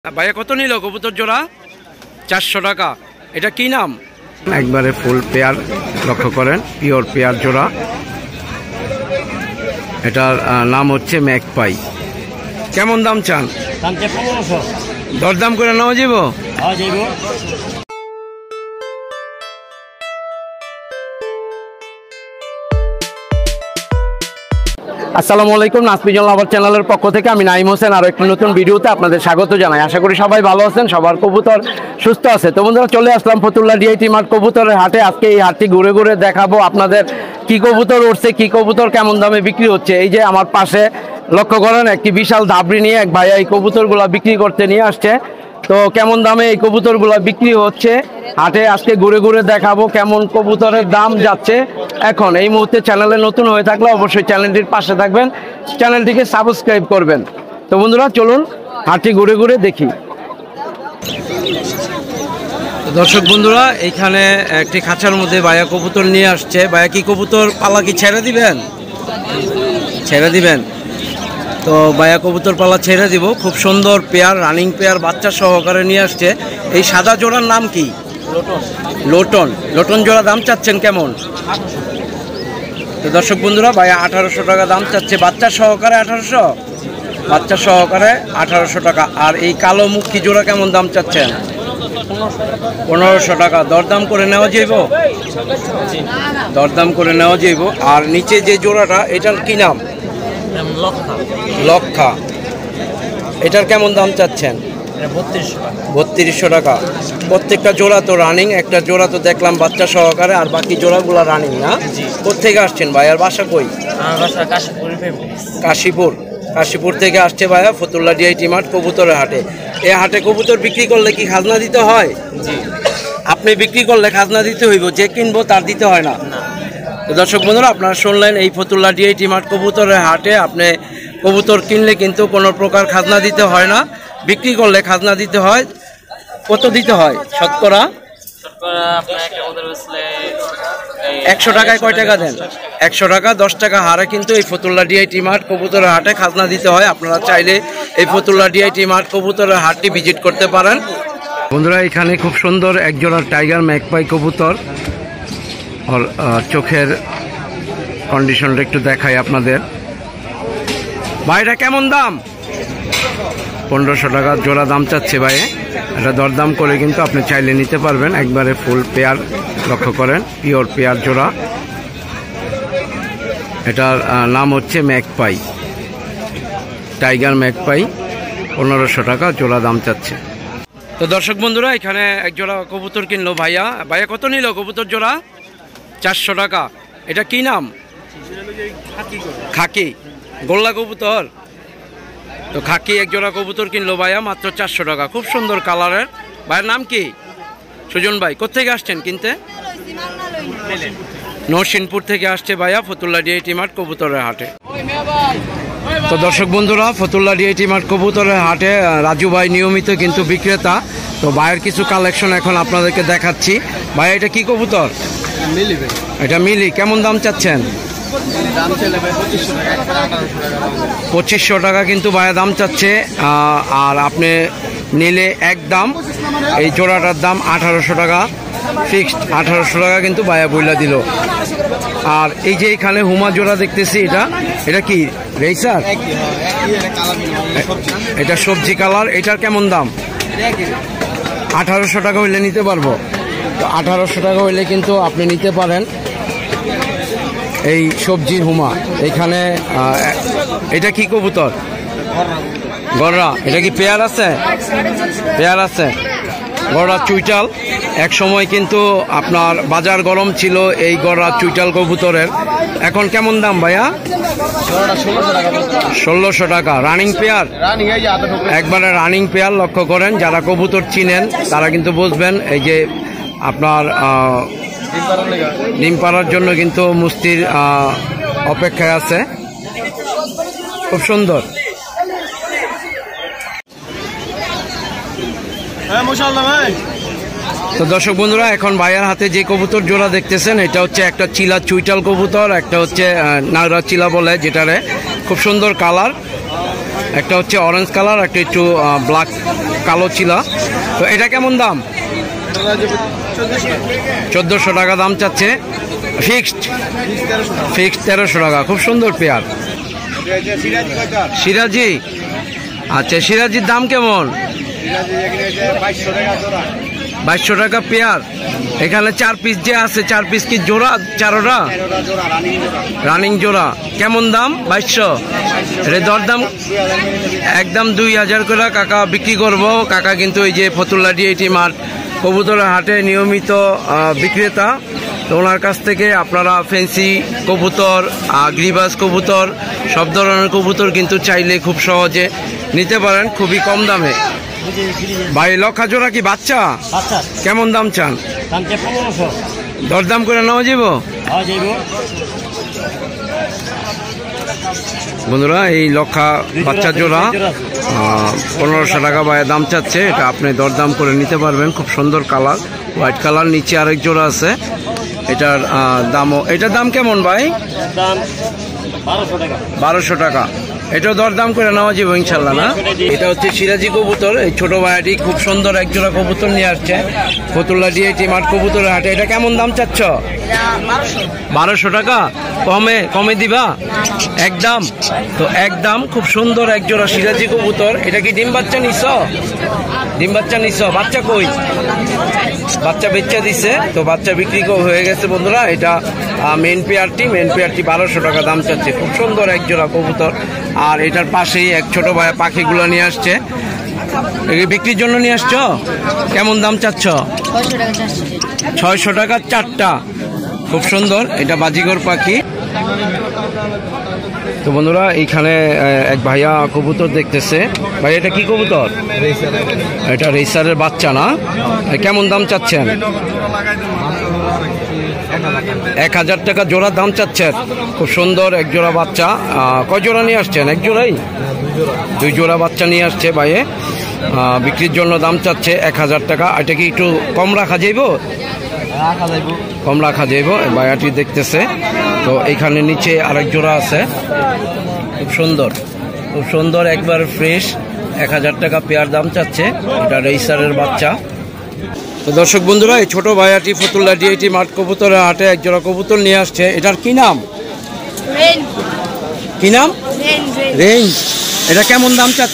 ভাইয়া কত নিল কবুতর জোড়া? 400 টাকা। এটা কি নাম? একবারে ফুল পেয়ার, লক্ষ্য করেন, পিওর পেয়ার জোড়া। এটার নাম হচ্ছে ম্যাকপাই। কেমন দাম চান? দরদাম করে নেওয়া যাবো? আসসালামু আলাইকুম, নাসমিজুল লাভার চ্যানেলের পক্ষ থেকে আমি নাইম হোসেন আরো একটি নতুন ভিডিওতে আপনাদের স্বাগত জানাই। আশা করি সবাই ভালো আছেন, সবার কবুতর সুস্থ আছে। তো বন্ধুরা, চলে আসলাম ফতুল্লা ডিআইটি মাঠ কবুতরের হাটে। আজকে এই হাটটি ঘুরে ঘুরে দেখাবো আপনাদের কি কবুতর উঠছে, কি কবুতর কেমন দামে বিক্রি হচ্ছে। এই যে আমার পাশে লক্ষ্য করেন, একটি বিশাল ধাবড়ি নিয়ে এক ভাইয়া এই কবুতরগুলো বিক্রি করতে নিয়ে আসছে। তো কেমন দামে এই কবুতরগুলো বিক্রি হচ্ছে হাটে আজকে ঘুরে ঘুরে দেখাবো, কেমন কবুতরের দাম যাচ্ছে এখন। এই মুহূর্তে চ্যানেলে নতুন হয়ে থাকলে অবশ্যই চ্যানেলটির পাশে থাকবেন, চ্যানেলটিকে সাবস্ক্রাইব করবেন। তো বন্ধুরা, চলুন হাটটি ঘুরে ঘুরে দেখি। দর্শক বন্ধুরা, এইখানে একটি খাঁচার মধ্যে ভাইয়া কবুতর নিয়ে আসছে। ভাইয়া কি কবুতর পালা কি ছেড়ে দিবেন? ছেড়ে দিবেন। তো ভাইয়া কবুতর পালা ছেড়ে দিব। খুব সুন্দর পেয়ার, রানিং পেয়ার, বাচ্চা সহকারে নিয়ে আসছে। এই সাদা জোড়ার নাম কি? লোটন। লোটন জোড়া দাম চাচ্ছেন কেমন? তো দর্শক বন্ধুরা, ভাইয়া 1800 টাকা দাম চাচ্ছে, বাচ্চা সহকারে 1800, বাচ্চা সহকারে 1800 টাকা। আর এই কালো মুখী জোড়া কেমন দাম চাচ্ছেন? 1500 টাকা। দরদাম করে নেওয়া যাইব? দরদাম করে নেওয়া যাইব। আর নিচে যে জোড়াটা, এটার কি নাম? লক্ষা। এটার কেমন দাম চাচ্ছেন? 3200 টাকা। প্রত্যেকটা জোড়া তো রানিং, একটা জোড়া তো দেখলাম বাচ্চা সহকারে, আর বাকি জোড়াগুলো রানিং না? কোথেকে আসছেন ভাই? আর বাসা কই? কাশীপুর। কাশীপুর থেকে আসছে ভাইয়া ফতুল্লা ডিআইটি মাঠ কবুতরের হাটে। এই হাটে কবুতর বিক্রি করলে কি খাজনা দিতে হয়? আপনি বিক্রি করলে খাজনা দিতে হইব, যে কিনবো তার দিতে হয় না? তো দর্শক বন্ধুরা, আপনারা শুনলেন, এই ফতুল্লা ডিআইটি মাঠ কবুতরের হাটে আপনি কবুতর কিনলে কিন্তু কোনো প্রকার খাজনা দিতে হয় না, বিক্রি করলে খাজনা দিতে হয়। কত দিতে হয় শতকরা? 100 টাকায় কয় টাকা দেন? 100 টাকা। 10 টাকা হারে কিন্তু এই ফতুল্লা ডিআইটি মাঠ কবুতরের হাটে খাজনা দিতে হয়। আপনারা চাইলে এই ফতুল্লা ডিআইটি মাঠ কবুতরের হাটটি ভিজিট করতে পারেন। বন্ধুরা, এখানে খুব সুন্দর একজোড়া টাইগার ম্যাকপাই কবুতর। আর চোখের কন্ডিশনটা একটু দেখাই আপনাদের। ভাইটা কেমন দাম? 1500 টাকা জোড়া দাম চাচ্ছে ভাই। এটা দরদাম করে কিন্তু আপনি চাইলে নিতে পারবেন। একবারে ফুল পেয়ার, লক্ষ্য করেন, পিওর পেয়ার জোড়া। এটার নাম হচ্ছে ম্যাকপাই, টাইগার ম্যাকপাই। 1500 টাকা জোড়া দাম চাচ্ছে। তো দর্শক বন্ধুরা, এখানে এক জোড়া কবুতর কিনলো ভাইয়া। ভাইয়া কত নিল কবুতর জোড়া? 400 টাকা। এটা কি নাম? খাকি। গোল্লা কবুতর। তো খাকি এক জোড়া কবুতর কিনলো ভাইয়া মাত্র 400 টাকা। খুব সুন্দর কালারের। ভাইয়ের নাম কি? সুজন ভাই। কোথেকে আসছেন কিনতে? নরসিংপুর থেকে আসছে ভাইয়া ফতুল্লা ডিআইটি মাঠ কবুতরের হাটে। তো দর্শক বন্ধুরা, ফতুল্লা ডিআইটি মাঠ কবুতরের হাটে রাজু ভাই নিয়মিত কিন্তু বিক্রেতা। তো ভাইয়ের কিছু কালেকশন এখন আপনাদেরকে দেখাচ্ছি। ভাই, এটা কি কবুতর? মিলি। এটা মিলি। কেমন দাম চাচ্ছেন? 2500 টাকা কিন্তু ভাইয়া দাম চাচ্ছে। আর আপনি নিলে এক দাম। এই জোড়াটার দাম 1800 টাকা ফিক্সড। 1800 টাকা কিন্তু ভাইয়া বইলা দিল। আর এই যে এখানে হুমা জোড়া দেখতেছি, এটা কি রেসার? এটা সবজি কালার। এটার কেমন দাম? 1800 টাকা হইলে নিতে পারবো। তো 1800 টাকা হইলে কিন্তু আপনি নিতে পারেন এই সবজির হুমা। এখানে এটা কি কবুতর? গররা। এটা কি পেয়ার আছে? পেয়ার আছে। গররা চুইটাল। এক সময় কিন্তু আপনার বাজার গরম ছিল এই গররা চুইটাল কবুতরের। এখন কেমন দাম ভাইয়া? 1600 টাকা। রানিং পেয়ার, একবারে রানিং পেয়ার। লক্ষ্য করেন, যারা কবুতর চিনেন তারা কিন্তু বুঝবেন। এই যে আপনার ডিম পাড়ার জন্য কিন্তু মুস্তির অপেক্ষায় আছে। খুব সুন্দর। তো দর্শক বন্ধুরা, এখন ভাইয়ার হাতে যে কবুতর জোড়া দেখতেছেন, এটা হচ্ছে একটা চিলা চুইটাল কবুতর, একটা হচ্ছে নাগরা চিলা বলে যেটারে। খুব সুন্দর কালার। একটা হচ্ছে অরেঞ্জ কালার, একটা একটু ব্ল্যাক কালো চিলা। তো এটা কেমন দাম? 1400 টাকা দাম চাচ্ছে। ফিক্সড 1300 টাকা। খুব সুন্দর পেয়ার। সিরাজি, আচ্ছা সিরাজির দাম কেমন? 2200 টাকা পেয়ার। এখানে 4 পিস যে আছে, 4 পিস কি জোড়া? চারোটা রানিং জোড়া। কেমন দাম? 2200। এটা দরদাম একদম 2000 করে কাকা বিক্রি করব। কাকা কিন্তু এই যে ফতুল্লা ডিআইটি মার্ট কবুতরের হাটে নিয়মিত বিক্রেতা। তো ওনার কাছ থেকে আপনারা ফেন্সি কবুতর, গ্রিবাস কবুতর, সব ধরনের কবুতর কিন্তু চাইলে খুব সহজে নিতে পারেন খুবই কম দামে। ভাই লক্ষা জোড়া কি বাচ্চা? কেমন দাম চান? দরদাম করে নেওয়া যাব? বন্ধুরা এই লক্ষা বাচ্চা জোড়া 1500 টাকা ভাইয়া দাম চাচ্ছে। এটা আপনি দরদাম করে নিতে পারবেন। খুব সুন্দর কালার, হোয়াইট কালার। নিচে আরেক জোড়া আছে, এটার দামও। এটার দাম কেমন ভাই? 1200 টাকা। এটাও দরদাম করে নেওয়া যাবে ইনশাল্লাহ না? এটা হচ্ছে সিরাজি কবুতর। এই ছোট ভাইয়াটি খুব সুন্দর এক জোড়া কবুতর নিয়ে আসছে ফতুল্লা ডিআইটি মাঠ কবুতরের হাটে। এটা কেমন দাম চাচ্ছ? 1200 টাকা। কমে দিবা একদম? তো একদম। খুব সুন্দর এক জোড়া সিরাজি কবুতর। এটা কি ডিম বাচ্চা নিছ? ডিম বাচ্চা নিছ? বাচ্চা কই? বাচ্চা বেচা দিছে। তো বাচ্চা বিক্রি হয়ে গেছে বন্ধুরা। এটা মেন পেয়ারটি 1200 টাকা দাম চাচ্ছে। খুব সুন্দর এক জোড়া কবুতর। আর এটার পাশেই এক ছোট ভাইয়া পাখিগুলো নিয়ে আসছে। বিক্রির জন্য নিয়ে আসছো? কেমন দাম চাচ্ছ? 600 টাকা 4টা। খুব সুন্দর। এটা বাজিগর পাখি। তো বন্ধুরা এইখানে এক ভাইয়া কবুতর দেখতেছে। ভাই এটা কি কবুতর? এটা রেসারের বাচ্চা না? কেমন দাম চাচ্ছেন? 1000 টাকা জোড়া দাম চাচ্ছেন। খুব সুন্দর এক জোড়া বাচ্চা। কয় জোড়া নিয়ে আসছেন? এক জোড়াই? 2 জোড়া বাচ্চা নিয়ে আসছে ভাইয়ে। বিক্রির জন্য দাম চাচ্ছে 1000 টাকা। এটা কি একটু কম রাখা যাইব? কম রাখা যাইব। ভাইয়াটি দেখতেছে। তো এখানে নিচে আরেক জোড়া আছে। খুব সুন্দর, খুব সুন্দর, একবার ফ্রেশ। 1000 টাকা পেয়ার দাম চাচ্ছে। এটা রেসারের বাচ্চা। তো দর্শক বন্ধুরা এই ছোট ভাইয়াটি ফতুল্লা ডিআইটি মাঠ কবুতরের হাটে এক জোড়া কবুতর নিয়ে আসছে। এটার কি নাম? কি নাম? রেঞ্জ। এটা কেমন দাম চাচ্ছ?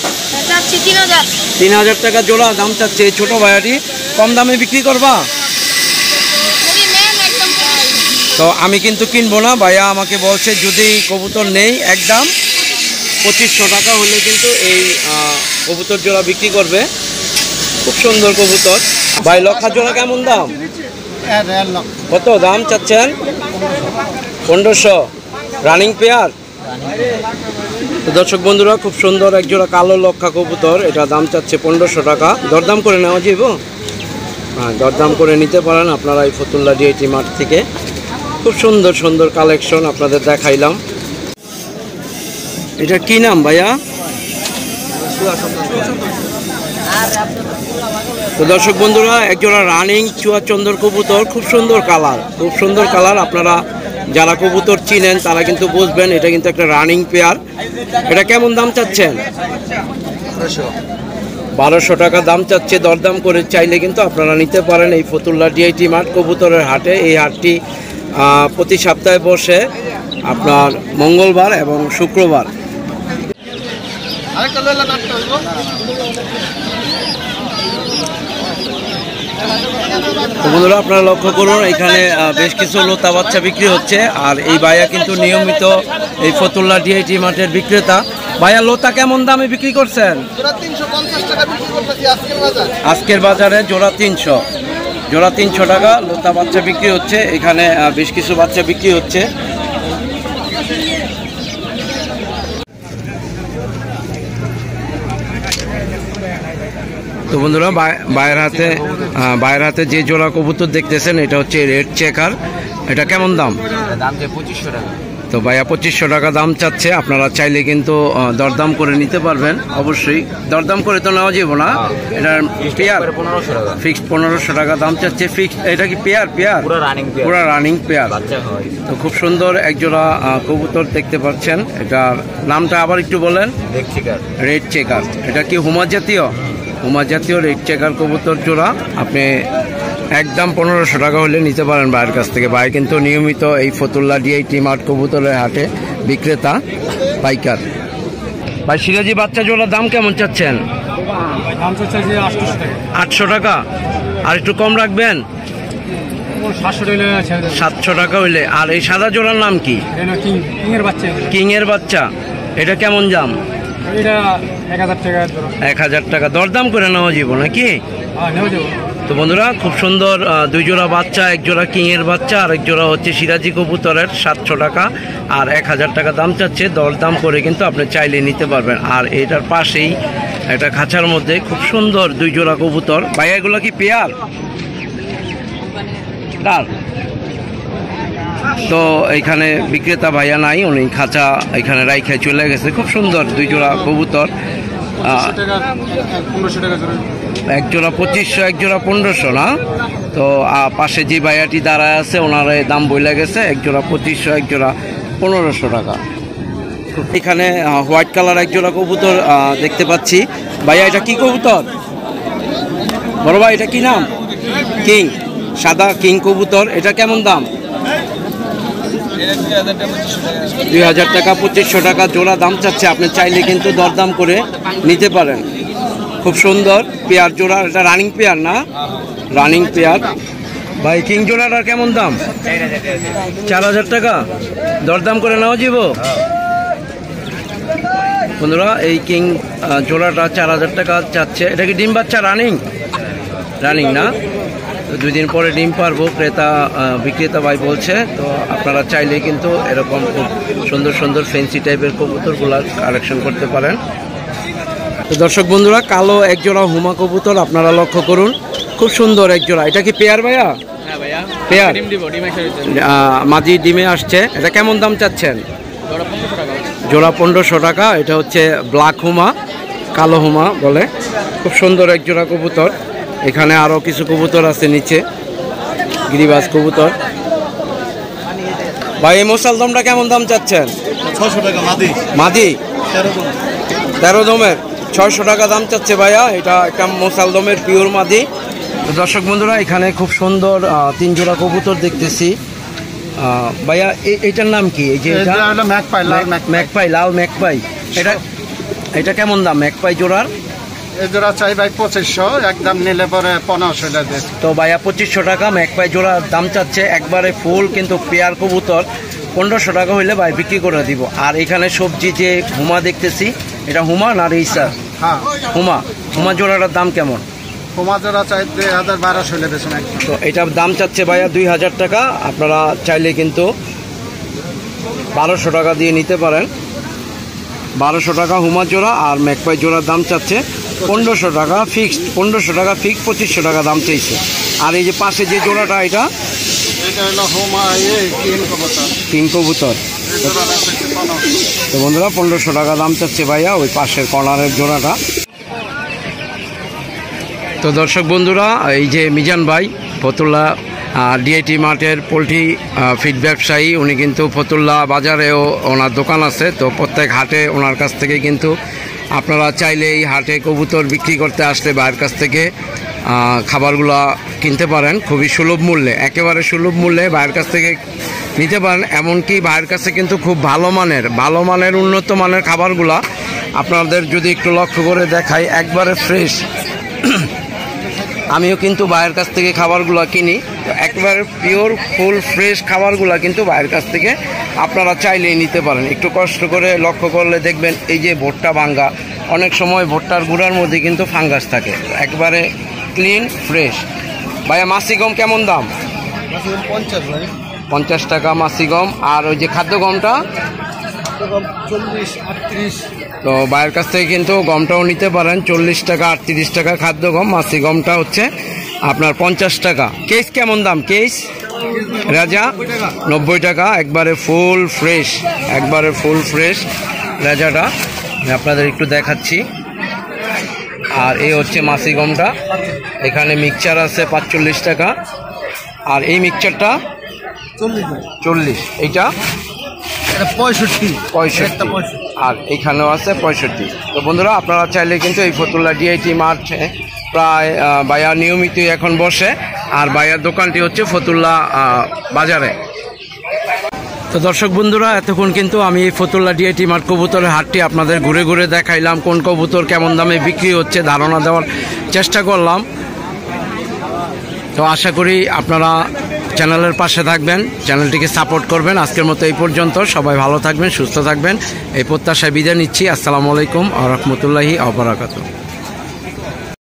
3000 টাকা জোড়া দাম চাচ্ছে এই ছোট ভাইয়াটি। কম দামে বিক্রি করবা? তো আমি কিন্তু কিনবো না। ভাইয়া আমাকে বলছে যদি কবুতর নেই একদম 2500 টাকা হলে কিন্তু এই কবুতর জোড়া বিক্রি করবে। খুব সুন্দর কবুতর। ভাই লক্ষা জোড়া কেমন দাম? কত দাম চাচ্ছেন? 1500। Running pair. তো দর্শক বন্ধুরা খুব সুন্দর এক জোড়া কালো লক্ষা কবুতর। এটা দাম চাচ্ছে 1500 টাকা। দরদাম করে নেওয়া যাইব? হ্যাঁ, দরদাম করে নিতে পারেন আপনারা এই ফতুল্লা ডিআইটি মাঠ থেকে। খুব সুন্দর সুন্দর কালেকশন আপনাদের দেখাইলাম। এটা কি নাম ভাইয়া? তো দর্শক বন্ধুরা একজোড়া রানিং চুয়াচন্দর কবুতর। খুব সুন্দর কালার, খুব সুন্দর কালার। আপনারা যারা কবুতর চিনেন তারা কিন্তু বুঝবেন এটা কিন্তু একটা রানিং পেয়ার। এটা কেমন দাম চাচ্ছেন? 1200 টাকা দাম চাচ্ছে। দরদাম করে চাইলে কিন্তু আপনারা নিতে পারেন এই ফতুল্লা ডিআইটি মাঠ কবুতরের হাটে। এই হাটটি প্রতি সপ্তাহে বসে আপনার মঙ্গলবার এবং শুক্রবার। বন্ধুরা আপনারা লক্ষ্য করুন এখানে বেশ কিছু লতা বাচ্চা বিক্রি হচ্ছে। আর এই ভাইয়া কিন্তু নিয়মিত এই ফতুল্লা ডিআইটি মাঠের বিক্রেতা। ভাইয়া লতা কেমন দামে বিক্রি করছেন? আজকের বাজারে জোড়া 300। জোড়া 300 টাকা লতা বাচ্চা বিক্রি হচ্ছে। এখানে বেশ কিছু বাচ্চা বিক্রি হচ্ছে। তো বন্ধুরা বাইরের হাতে যে জোড়া কবুতর দেখতেছেন এটা হচ্ছে রেড চেকার। এটা কেমন দাম? 2500 টাকা। তো ভাইয়া 2500 টাকা দাম চাচ্ছে, আপনারা চাইলে কিন্তু দরদাম করে নিতে পারবেন। অবশ্যই দরদাম করে তো নেওয়া যাবে না, এটা পেয়ার ফিক্সড 1500 টাকা দাম চাচ্ছে ফিক্সড। এটা কি পেয়ার? পুরো রানিং পেয়ার। তো খুব সুন্দর একজোড়া কবুতর দেখতে পাচ্ছেন। এটার নামটা আবার একটু বলেন। Red checker. এটা কি হুমা জাতীয়? হুমা জাতীয় রেড চেকার কবুতর জোড়া। আপনি একদম 1500 টাকা হলে নিতে পারেন ভাইয়ের কাছ থেকে। ভাই কিন্তু নিয়মিত এই ফতুল্লা ডিআইটি মার্ট কবুতরের হাটে বিক্রেতা, পাইকার। ভাই সিরাজি বাচ্চা জোড়ার দাম কেমন চাচ্ছেন? 800 টাকা। আর একটু কম রাখবেন? 700 টাকা হইলে। আর এই সাদা জোড়ার নাম কি? কিং এর বাচ্চা। এটা কেমন দাম? 1000 টাকা। দরদাম করে নেওয়া যাবে নাকি? তো বন্ধুরা খুব সুন্দর 2 জোড়া বাচ্চা, 1 জোড়া কিং এর বাচ্চা আর 1 জোড়া হচ্ছে সিরাজি কবুতরের 700 টাকা আর 1000 টাকা দাম চাচ্ছে। দরদাম করে কিন্তু আপনি চাইলে নিতে পারবেন। আর এটার পাশেই একটা খাঁচার মধ্যে খুব সুন্দর 2 জোড়া কবুতর। ভাই এগুলো কি পেয়ার? তো এখানে বিক্রেতা ভাইয়া নাই, উনি খাঁচা এখানে রাইখে চলে গেছে। খুব সুন্দর 2 জোড়া কবুতর। 1 জোড়া 2500, 1 জোড়া 1500 না? তো পাশে যে ভাইয়াটি দাঁড়ায় আছে ওনার দাম বইলে গেছে 1 জোড়া 2500, 1 জোড়া 1500 টাকা। এখানে হোয়াইট কালার 1 জোড়া কবুতর দেখতে পাচ্ছি। ভাইয়া এটা কি কবুতর? বড় ভাই এটা কি নাম? কিং। সাদা কিং কবুতর। এটা কেমন দাম? 2000 টাকা, 2500 টাকা জোড়া দাম চাচ্ছে। আপনি চাইলে কিন্তু দরদাম করে নিতে পারেন। খুব সুন্দর পেয়ার জোড়া। এটা রানিং পেয়ার না? Running pair. ভাই কিং জোড়াটার কেমন দাম? 4000 টাকা। দরদাম করে নেওয়া যাব? বন্ধুরা এই কিং জোড়াটা 4000 টাকা চাচ্ছে। এটা কি ডিম বাচ্চা? রানিং না? 2 দিন পরে ডিম পারবো, বিক্রেতা ভাই বলছে। তো আপনারা চাইলে কিন্তু এরকম খুব সুন্দর সুন্দর ফ্যান্সি টাইপের কবুতরগুলো কালেকশন করতে পারেন। তো দর্শক বন্ধুরা কালো 1 জোড়া হুমা কবুতর আপনারা লক্ষ্য করুন, খুব সুন্দর 1 জোড়া। এটা কি পেয়ার ভাইয়া? পেয়ার। মাঝি ডিমে আসছে। এটা কেমন দাম চাচ্ছেন? জোড়া 1500 টাকা। এটা হচ্ছে ব্ল্যাক হুমা, কালো হুমা বলে। খুব সুন্দর 1 জোড়া কবুতর। এখানে আরো কিছু কবুতর আছে নিচে, গিরিবাজ কবুতর। ভাই এই মোসালদমটা কেমন দাম চাচ্ছেন? 600 টাকা মাদি 13 দমের 600 টাকা দাম চাচ্ছে ভাইয়া। এটা একটা মোসালদমের পিওর মাদি। তো দর্শক বন্ধুরা এখানে খুব সুন্দর 3 জোড়া কবুতর দেখতেছি। ভাইয়া এটার নাম কি? এই যে এটা হলো ম্যাকপাই, লাল ম্যাকপাই। এটা কেমন দাম ম্যাকপাই জোড়ার? এই জোড়া চাই ভাই 2500, একদম নিলে পরে 1500 টাকা। তো ভাইয়া 2500 টাকা ম্যাকপাই জোড়া দাম চাচ্ছে। একবারে ফুল কিন্তু পেয়ার কবুতর। 1500 টাকা হইলে ভাই বিক্রি করে দিব। আর এখানে সবজি যে হুমা দেখতেছি, এটা হুমা না রেইসার? হ্যাঁ হুমা জোড়াটার দাম কেমন? হুমা জোড়া চাই 1200 হলে বেশি। তো এটার দাম চাচ্ছে ভাইয়া 2000 টাকা। আপনারা চাইলে কিন্তু 1200 টাকা দিয়ে নিতে পারেন। 1200 টাকা হুমা জোড়া। আর ম্যাকপাই জোড়ার দাম চাচ্ছে 1500 টাকা ফিক্সড। 1500 টাকা ফিক্সড, 2500 টাকা দাম চাইছে। আর এই যে পাশে যে জোড়াটা এটা হলো হুমা কিং কবুতর। তো বন্ধুরা 1500 টাকা দাম চাচ্ছে ভাইয়া ওই পাশের কর্নারের জোড়াটা। তো দর্শক বন্ধুরা এই যে মিজান ভাই ফতুল্লা ডিআইটি মার্টের পোলট্রি ফিড ব্যবসায়ী, উনি কিন্তু ফতুল্লা বাজারেও ওনার দোকান আছে। তো প্রত্যেক হাটে ওনার কাছ থেকে কিন্তু আপনারা চাইলে এই হাটে কবুতর বিক্রি করতে আসলে ভাইয়ের কাছ থেকে খাবারগুলো কিনতে পারেন খুবই সুলভ মূল্যে, একেবারে সুলভ মূল্যে ভাইয়ের কাছ থেকে নিতে পারেন। এমনকি ভাইয়ের কাছে কিন্তু খুব ভালো মানের উন্নত মানের খাবারগুলা আপনাদের যদি একটু লক্ষ্য করে দেখাই, একবারে ফ্রেশ। আমিও কিন্তু ভাইয়ের কাছ থেকে খাবারগুলো কিনি, একবারে পিওর ফুল ফ্রেশ খাবারগুলো কিন্তু ভাইয়ের কাছ থেকে আপনারা চাইলেই নিতে পারেন। একটু কষ্ট করে লক্ষ্য করলে দেখবেন এই যে ভুট্টা ভাঙ্গা, অনেক সময় ভুট্টার গুঁড়ার মধ্যে কিন্তু ফাঙ্গাস থাকে, একবারে ক্লিন ফ্রেশ। ভাইয়া মাসি গম কেমন দাম? 50 টাকা মাসি গম। আর ওই যে খাদ্য গমটা 40-38। তো ভাইয়ের কাছ থেকে কিন্তু গমটাও নিতে পারেন 40 টাকা 38 টাকা খাদ্য গম। মাসি গমটা হচ্ছে আপনার 50 টাকা। কেস কেমন দাম? কেস রাজা 90 টাকা, একবারে ফুল ফ্রেশ, একবারে ফুল ফ্রেশ রাজাটা আমি আপনাদের একটু দেখাচ্ছি। আর এই হচ্ছে মাসি গমটা, এখানে মিক্সচার আছে 45 টাকা, আর এই মিক্সচারটা 40, এইটা 65, আর এখানেও আছে 65। তো বন্ধুরা আপনারা চাইলে কিন্তু এই ফতুল্লা ডিআইটি মার্চে প্রায় বায়া নিয়মিতই এখন বসে, আর বায়ার দোকানটি হচ্ছে ফতুল্লা বাজারে। তো দর্শক বন্ধুরা এতক্ষণ কিন্তু আমি এই ফতুল্লা ডিআইটি মার্ট কবুতরের হাটটি আপনাদের ঘুরে ঘুরে দেখাইলাম, কোন কবুতর কেমন দামে বিক্রি হচ্ছে ধারণা দেওয়ার চেষ্টা করলাম। তো আশা করি আপনারা চ্যানেলের পাশে থাকবেন, চ্যানেলটিকে সাপোর্ট করবেন। আজকের মতো এই পর্যন্ত, সবাই ভালো থাকবেন, সুস্থ থাকবেন, এই প্রত্যাশায় বিদায় নিচ্ছি। আসসালামু আলাইকুম ওয়া রাহমাতুল্লাহি ওয়া বারাকাতুহু।